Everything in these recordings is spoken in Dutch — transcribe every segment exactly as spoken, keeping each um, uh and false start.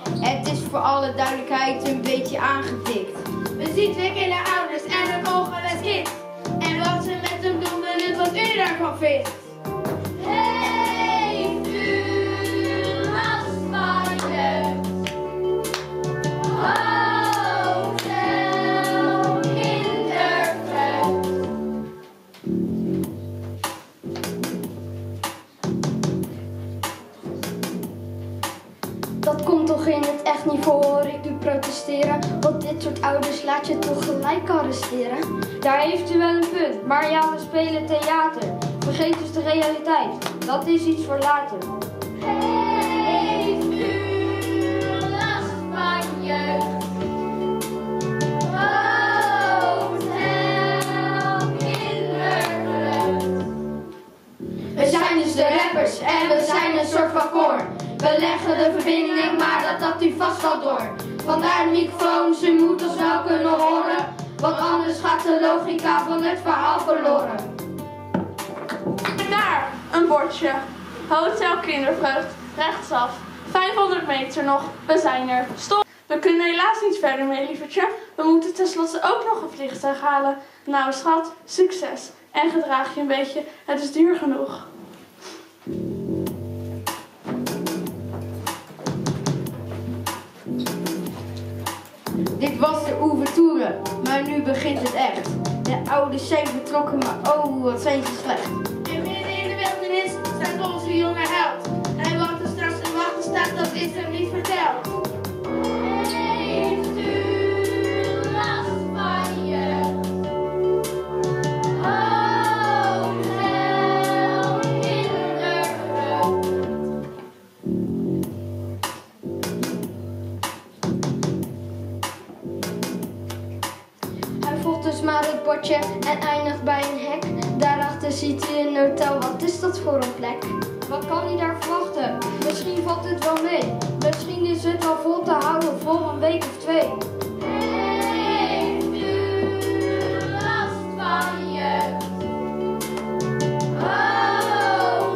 Het is voor alle duidelijkheid een beetje aangedikt. We zien twee kinderouders en een volgende kind. En wat ze met hem doen, benieuwd wat u daarvan vindt. Heeft u last van je hotel kindervreugd? Dat komt toch in het echt niet voor, hoor ik u protesteren. Want dit soort ouders laat je toch gelijk arresteren. Daar heeft u wel een punt, maar ja, we spelen theater. Vergeet dus de realiteit, dat is iets voor later. Heeft u last van jeugd? Hotel kindervreugd. We zijn dus de rappers en we zijn een soort van koor. We leggen de verbinding, maar dat had u vast wel door. Vandaar de microfoons, u moet ons wel kunnen horen. Want anders gaat de logica van het verhaal verloren. Daar, een bordje. Hotel Kindervreugd, rechtsaf. vijfhonderd meter nog, we zijn er. Stop! We kunnen helaas niet verder mee, lievertje. We moeten tenslotte ook nog een vliegtuig halen. Nou schat, succes. En gedraag je een beetje, het is duur genoeg. Dit was de ouverture, maar nu begint het echt. De ouders zijn vertrokken, maar oh, wat zijn ze slecht. En midden in de wildernis staat onze jonge held. En wat er straks te wachten staat, dat is hem niet verteld. Heeft u last van je hotel kindervreugd? Hij volgt dus maar het bordje en eindigt bij een hek. Daarachter ziet hij een hotel, wat is dat voor een plek? Wat kan hij daar verwachten? Misschien valt het wel mee. Misschien is het wel vol te houden voor een week of twee. Heeft u last van je hotel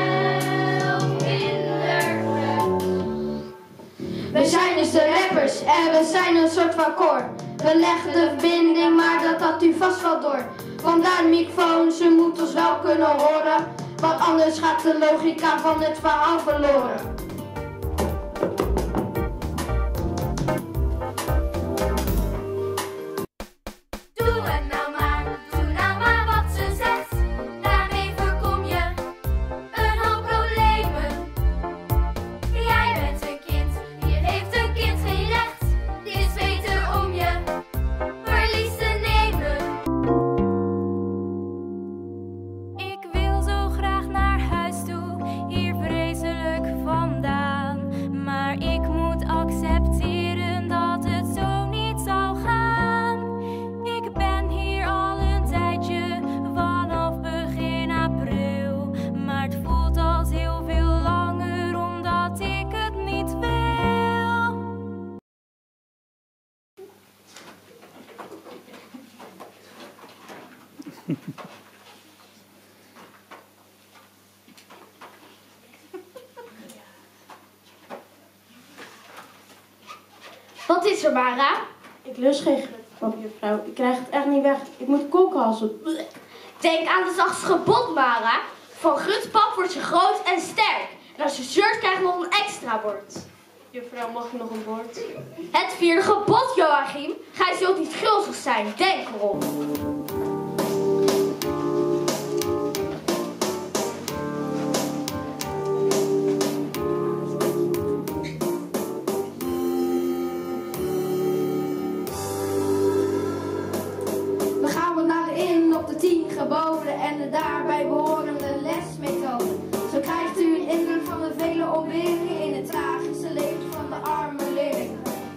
kindervreugd? We zijn dus de rappers en we zijn een soort van koor. We leggen de verbinding, maar dat had u vast wel door. Vandaar de microfoons, u moet ons wel kunnen horen. Want anders gaat de logica van het verhaal verloren. Doe het nou maar, doe nou maar wat ze zegt. Daarmee voorkom je een hoop problemen. Jij bent een kind, hier heeft een kind geen recht. Die is beter om je verlies te nemen. Ik wil zo graag naar huis toe, hier vreselijk vandaan. Maar ik moet accepteren dat het zo niet zal gaan. Ik ben hier al een tijdje, vanaf begin april. Maar het voelt als heel veel langer, omdat ik het niet wil. Wat is er, Mara? Ik lust geen grutpap, juffrouw. Ik krijg het echt niet weg. Ik moet kokhalzen. Denk aan het zachtste gebod, Mara. Van grutspap wordt ze groot en sterk. En als je zeurt, krijg je nog een extra bord. Juffrouw, mag ik nog een bord? Het vierde gebod, Joachim. Gij zult niet gulzig zijn, denk erom. We gaan wat naar in op de tien geboden en de daarbij behorende lesmethode. Zo krijgt u een indruk van de vele ontberingen in het tragische leven van de arme leerling.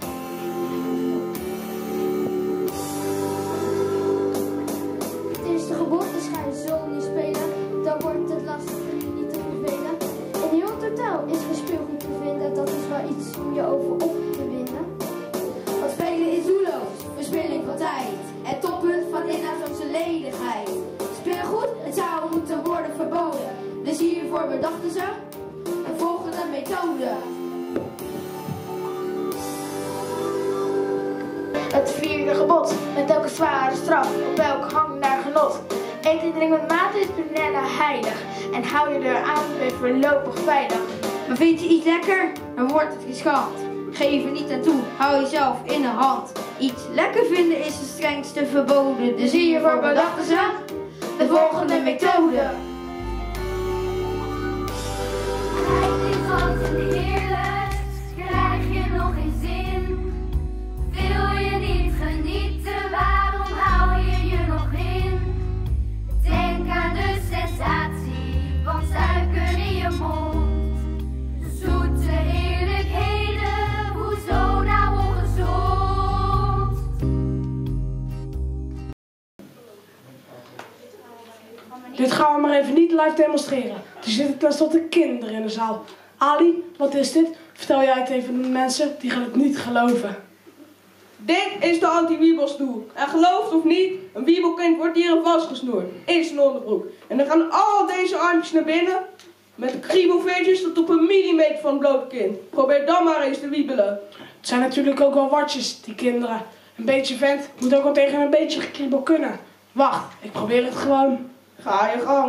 Het eerste gebod is: gij zult niet spelen. Dan wordt het lastig om niet te vervelen. In heel totaal is gespeelgoed te vinden. Dat is wel iets om je over op te winnen. Want spelen is doelloos, verspilling van tijd. Het toppunt van inhoudloze ledigheid. Spelen goed, het zou moeten worden verboden. Dus hiervoor bedachten ze een volgende methode. Het vierde gebod, met elke zware straf, op elk hang naar genot. Eet en drink met mate is Prunella heilig. En hou je er aan, ben je voorlopig veilig. Maar vind je iets lekker, dan wordt het geschand. Geef er niet aan toe, hou jezelf in de hand. Iets lekker vinden is het strengste verboden. Dus hiervoor bedachten ze de volgende methode. Kijk dit groot en heerlijk, krijg je nog geen zin. Wil je niet genieten, waarom hou je je nog in? Denk aan de sensatie van suiker in je mond. Zoete heerlijkheden, hoezo nou ongezond? Dit gaan we maar even niet live demonstreren. Er zitten tenslotte kinderen in de zaal. Ali, wat is dit? Vertel jij het even aan de mensen, die gaan het niet geloven. Dit is de anti-wiebelstoel. En geloof het of niet, een wiebelkind wordt hierin vastgesnoerd. In zijn onderbroek. En dan gaan al deze armpjes naar binnen. Met de kriebelveertjes tot op een millimeter van het blote kind. Probeer dan maar eens te wiebelen. Het zijn natuurlijk ook wel watjes, die kinderen. Een beetje vent moet ook wel tegen een beetje gekriebel kunnen. Wacht, ik probeer het gewoon. Ga je gang.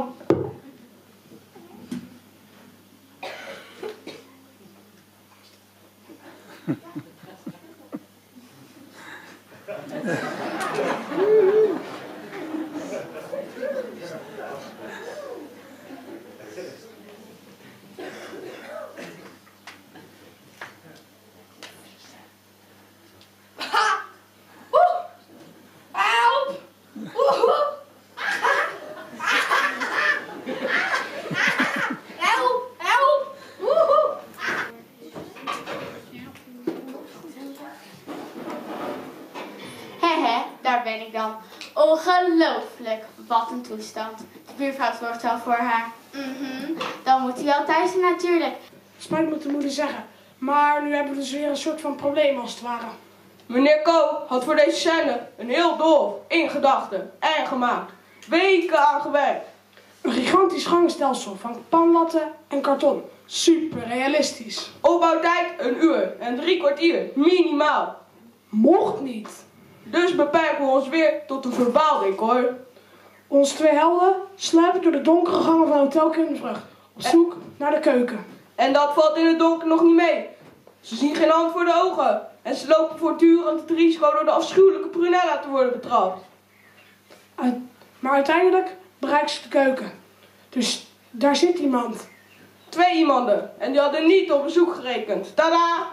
Daar ben ik dan. Ongelooflijk. Wat een toestand. De buurvrouw zorgt wel voor haar. Mhm. Dan moet hij wel thuis zijn natuurlijk. Spijt me te moeten zeggen. Maar nu hebben we dus weer een soort van probleem als het ware. Meneer Ko had voor deze scène een heel doolhof in gedachten en gemaakt. Weken aan gewerkt. Een gigantisch gangstelsel van panlatten en karton. Super realistisch. Opbouwtijd een uur en drie kwartier minimaal. Mocht niet. Dus beperken we ons weer tot een verbaal decor. Onze twee helden sluipen door de donkere gangen van Hotel Kindervrucht. Op zoek naar de keuken. En dat valt in het donker nog niet mee. Ze zien geen hand voor de ogen. En ze lopen voortdurend het risico door de afschuwelijke Prunella te worden betrapt. Uit, maar uiteindelijk bereiken ze de keuken. Dus daar zit iemand. Twee iemanden. En die hadden niet op bezoek gerekend. Tada!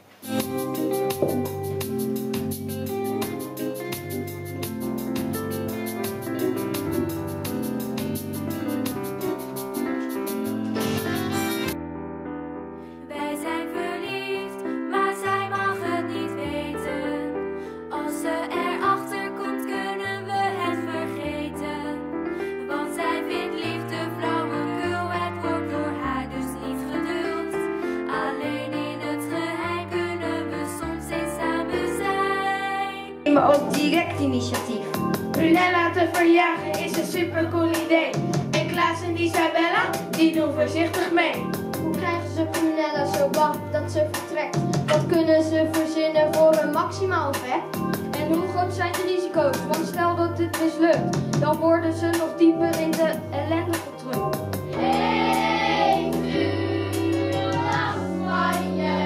Wij zijn verliefd, maar zij mag het niet weten. Als ze erachter komt, kunnen we het vergeten. Want zij vindt liefde flauwekul, het wordt door haar dus niet geduld. Alleen in het geheim kunnen we soms eens samen zijn. Neem maar ook direct initiatief. Prunella te verjagen is een supercool idee. En Klaas en Isabella, die doen voorzichtig mee. Hoe krijgen ze Prunella zo bang dat ze vertrekt? Wat kunnen ze verzinnen voor een maximaal effect? En hoe groot zijn de risico's? Want stel dat dit mislukt, dan worden ze nog dieper in de ellende gedrukt. Heeft u last van je?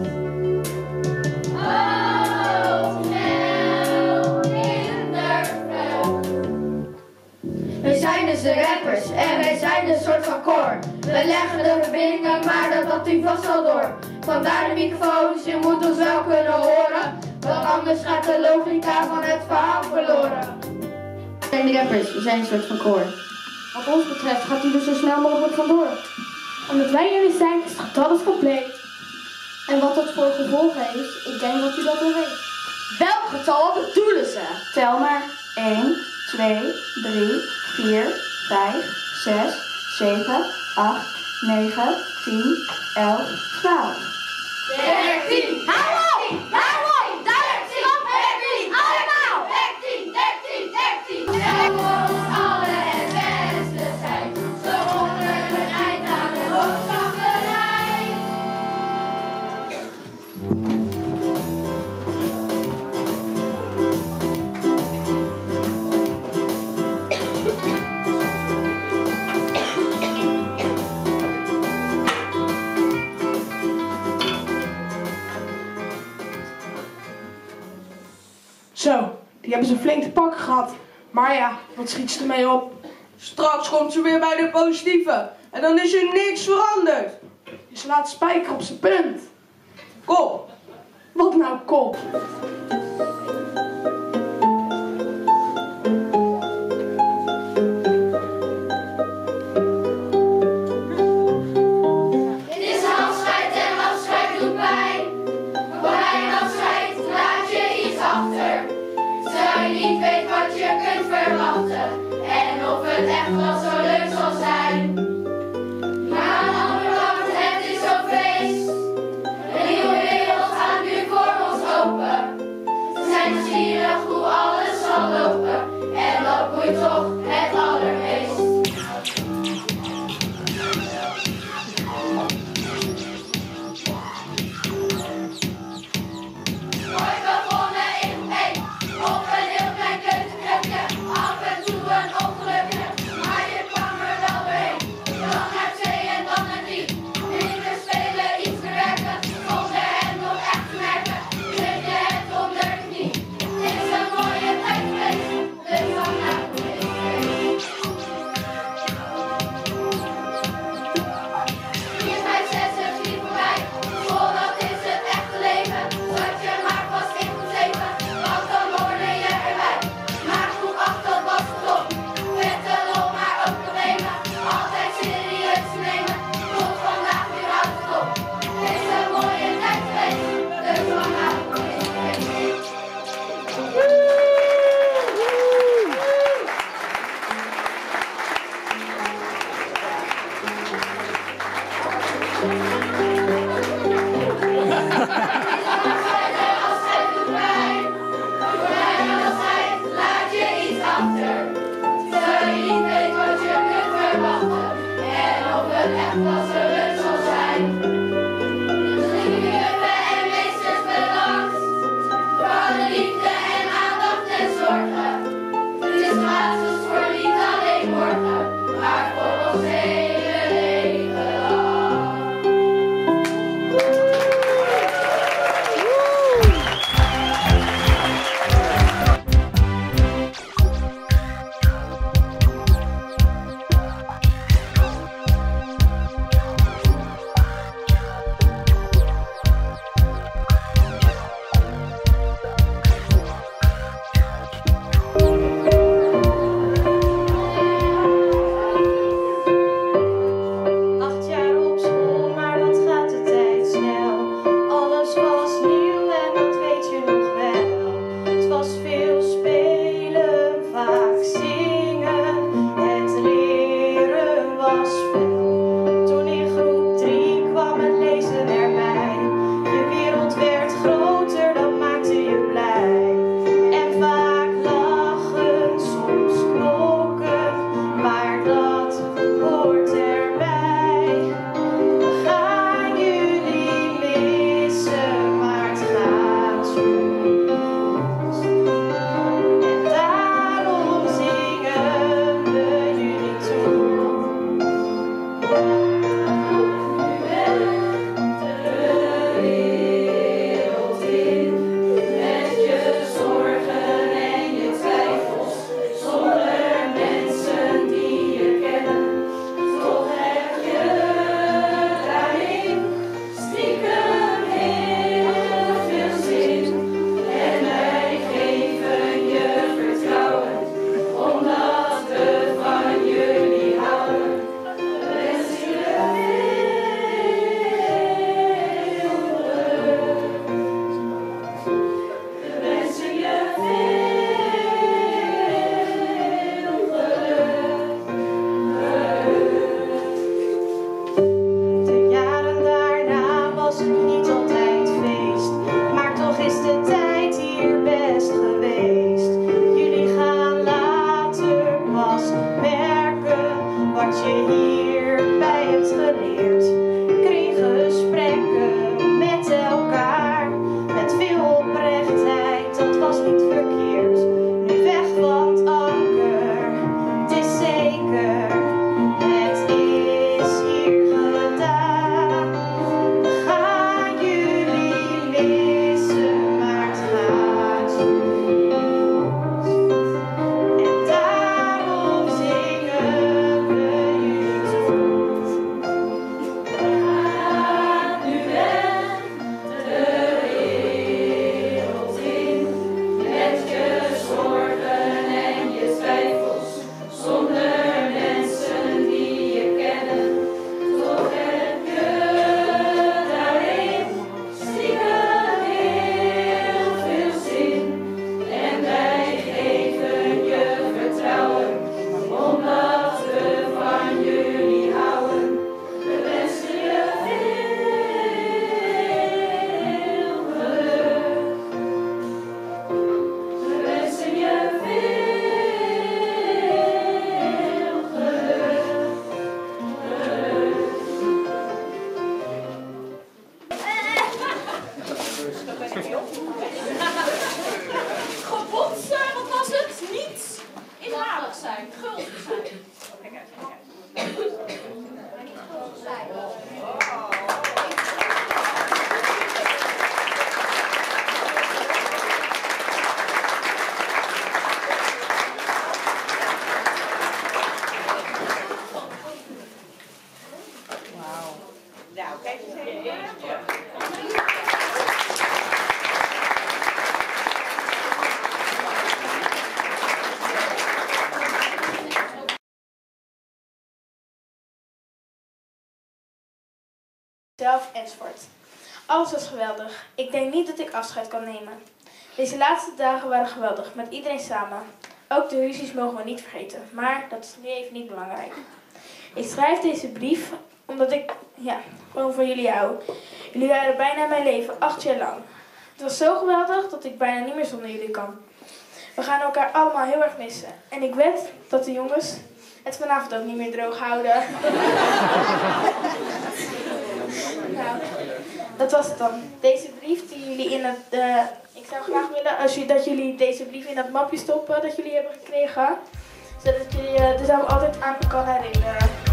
Oh, snel in de vlucht. We zijn dus de rappers en wij zijn een soort van koor. We leggen de verbindingen, maar dat had u vast al door. Vandaar de microfoons, je moet ons wel kunnen horen. Want anders gaat de logica van het verhaal verloren. We zijn de rappers, we zijn een soort van koor. Wat ons betreft gaat u er zo snel mogelijk vandoor. Omdat wij jullie zijn, is het getal is compleet. En wat dat voor gevolgen heeft, ik denk dat u dat wel weet. Welk getal bedoelen ze? Tel maar. één, twee, drie, vier, vijf, zes, zeven, acht, negen, tien, elf, twaalf. dertien! Hou op! Hou op! dertien! dertien! Allemaal! dertien! dertien! dertien! Tel ons alle het beste zijn. Zo onder het eind aan de hoofdkapelijn. Zo, die hebben ze flink te pakken gehad. Maar ja, wat schiet ze ermee op? Straks komt ze weer bij de positieve. En dan is er niks veranderd. Je slaat spijker op zijn punt. Kop. Wat nou kop? En of het echt wel zo leuk zal zijn. Maar aan de andere kant, het is zo'n feest. Een nieuwe wereld gaat nu voor ons open. We zijn nieuwsgierig hoe alles zal lopen. En dat boeit toch het allermeest. Ooit begonnen in één, op een heel klein kleuterklepje. Af en toe een ongelukje, maar je kwam er wel doorheen. Gebotsen, wat was het? Niets. Inhalig zijn, gulzig zijn. Kijk uit, kijk Wauw. Nou, kijk eens even. Zelf enzovoort. Alles was geweldig. Ik denk niet dat ik afscheid kan nemen. Deze laatste dagen waren geweldig, met iedereen samen. Ook de ruzies mogen we niet vergeten, maar dat is nu even niet belangrijk. Ik schrijf deze brief omdat ik, ja, gewoon van jullie hou. Jullie waren bijna mijn leven, acht jaar lang. Het was zo geweldig dat ik bijna niet meer zonder jullie kan. We gaan elkaar allemaal heel erg missen. En ik weet dat de jongens het vanavond ook niet meer droog houden. Nou, dat was het dan. Deze brief die jullie in het... Uh, ik zou graag willen als jullie, dat jullie deze brief in dat mapje stoppen dat jullie hebben gekregen. Zodat jullie uh, er zelf altijd aan kan herinneren.